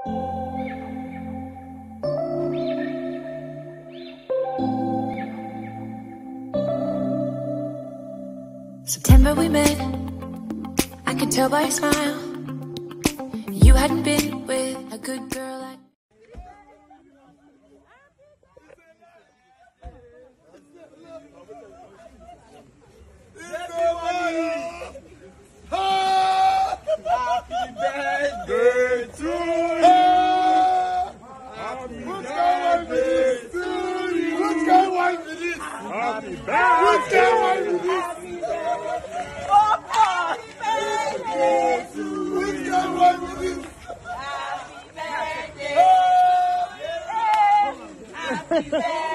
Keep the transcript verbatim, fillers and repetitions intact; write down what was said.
September we met, I could tell by your smile, you hadn't been with a good girl like Happy birthday to you! Happy birthday to you! Which guy wants this? Happy birthday! Which guy wants this? Which guy wants this? Happy birthday! Happy birthday!